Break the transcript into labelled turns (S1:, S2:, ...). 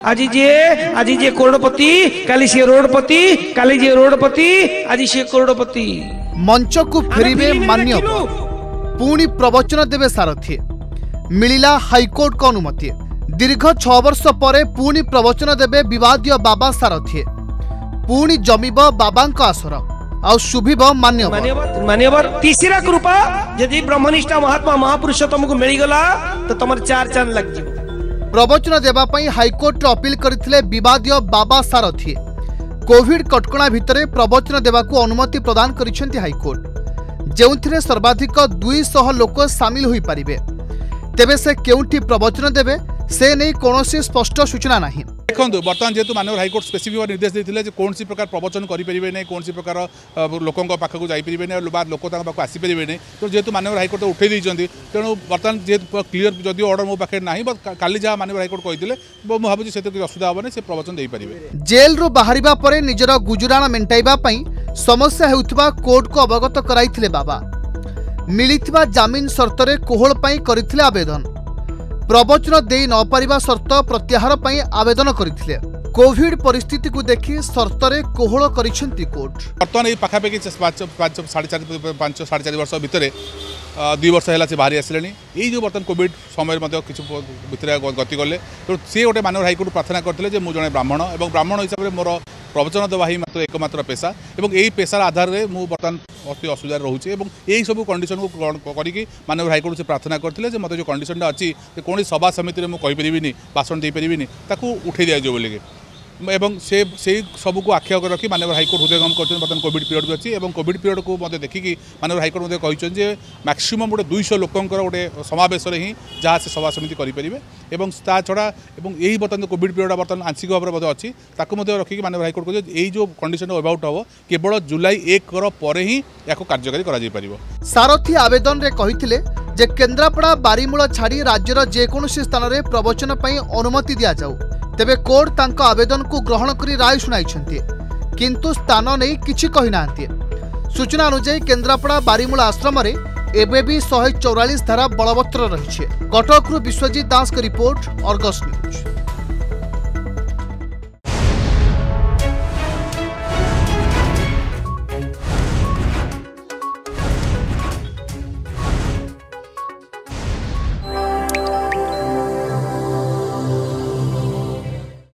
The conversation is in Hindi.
S1: आज जे करोड़पति काली सी रोडपति काली जे रोडपति आज सी करोड़पति
S2: मंच को फेरिबे मान्य पुणी प्रवचन देवे सारथी मिलिला हाईकोर्ट को अनुमति दीर्घ 6 वर्ष पर पुणी प्रवचन देवे विवादीय बाबा सारथी पुणी जमिब बाबांक आसर आ शुभिब
S1: मान्यवर तीसरा कृपा यदि ब्रह्मनिष्ठा महात्मा महापुरुष तुमको मिलगला तो तुम 4 चांद लग जाए।
S2: प्रवचन देवाई हाईकोर्ट अपील करथिले विवादीय बाबा सारथी कोविड कटकणा भितर प्रवचन देवाकू अनुमति प्रदान करिसेंती हाईकोर्ट जेउथिरे सर्वाधिक 200 लोक सामिल होई परिबे तेबे से केउठी प्रवचन देवे से नहीं कौनसी स्पष्ट सूचना नहीं।
S3: देखो बर्तमान जेहेतु माननीय हाईकोर्ट स्पेसिफिक निर्देश देते कौन सी प्रकार प्रवचन करेंगे नहीं कौन सी प्रकार लोकों पाखक जापरें नहीं बाद लोक पाक आसपारे नहीं तो जेहेतु माननीय हाईकोर्ट उठे देते तेणु बर्तमान जेहेतु क्लीयर जदि ऑर्डर मो पाखे ना काली जहाँ माननीय हाईकोर्ट कहते भावुँ से असुविधा हेनी से प्रवचन दे पारे।
S2: जेल रु बाहरिबा परे निजर गुजराण मेंटाइबा पई समस्या हेउथिबा कोर्ट को अवगत कराइथिले बाबा मिलिथिबा जामीन शर्तरे कोहल पई करिथिले आवेदन प्रवचन दे न पारिबा शर्त प्रत्याहार पई आवेदन करिथिले कोविड परिस्थिति को देखि शर्तरे कोहल करिसेंती कोर्ट।
S3: बर्तमान ये पाखापाखि 5.5 वर्ष भितर 2 वर्ष है से बाहरी आसिले यही जो बर्तमान कोविड समय कि भितर गति कले तो सी गोटे माननीय हाईकोर्ट प्रार्थना करते मुझे ब्राह्मण और ब्राह्मण हिसाब से मोर प्रवचन देवा ही मात्र एकमात्र पेशा और यही पेशार आधार में मुझे बर्तमान अति असुविधा रोचे यही सब कंडीशन को करके माननीय हाईकोर्ट से प्रार्थना करते मतलब जो कंडीशन अच्छी कौन सभा समिति में कहीपरि भाषण दे पारि उठे दिया बोलिए एवं से सब को आख्या रखी माननीय हाईकोर्ट हृदयंगम कर बर्तमान कोविड पीरियड अच्छी और कोविड पीरियड को मतलब देखिकी माननीय हाईकोर्ट कहते मैक्सिमम गोटे 200 लोकंर गोटे समावेश ही जहाँ से सभा समिति करेंगे और ता छड़ा यही बर्तमान कोविड पीरियड बर्तमान आंशिक भाव में अच्छी रखिकी माननीय हाईकोर्ट कहते यही जो कंडीशन अबाउट हम केवल जुलाई 1 पर ही या कार्यकारी कर
S2: सारथी आवेदन रे कहिथिले जे केन्द्रापड़ा बारीमूल छाड़ी राज्यर जेकोसी स्थान में प्रवचन पर अनुमति दि जाऊ तेबे कोर्ट तांको आवेदन को ग्रहण करी राय सुनाइछन्ति किंतु स्थान नहीं किछि कहि नांति। सूचना अनुसार केन्द्रापड़ा बारीमूल आश्रम रे एबे भी 144 धारा बलवत्तर रहिछे। कटक रु विश्वजीत दास का रिपोर्ट अर्गस न्यूज।